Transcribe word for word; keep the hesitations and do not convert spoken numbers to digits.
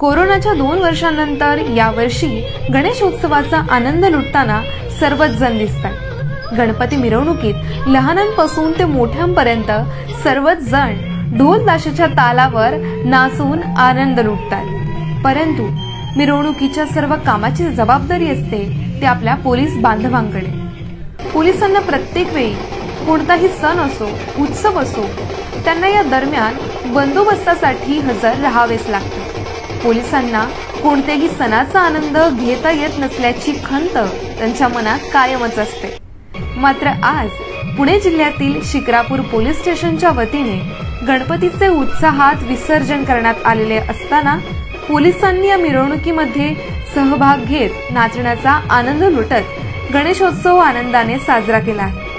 कोरोनाच्या दोन वर्षांनंतर यावर्षी गणेशोत्सवाचा आनंद लुटताना सर्वच जण दिसतात। गणपती मिरवणुकीत लहानांपासून ते मोठ्यांपर्यंत सर्वच जण ढोल ताशाच्या तालावर नाचून आनंद लुटतात। परंतु मिरवणुकीच्या सर्व कामाची जबाबदारी असते ते आपल्या पोलीस बांधवांकडे। पोलिसांना प्रत्येक वेळी कोणताही सण असो उत्सव असो त्यांना या दरम्यान बंदोबस्तासाठी हजर राहावेच लागते। पोलिसांना कोणत्याही सणाचा आनंद घेता येत नसल्याची खंत त्यांच्या मनात कायमच असते। मात्र आज पुणे जिल्ह्यातील शिक्रापूर पोलीस स्टेशनच्या वतीने गणपतीचे उत्साहात विसर्जन करण्यात आलेले असताना पोलिसांनी या मिरवणुकीमध्ये सहभाग घेत नाचण्याचा आनंद लुटत गणेशोत्सव आनंदाने साजरा केला आहे।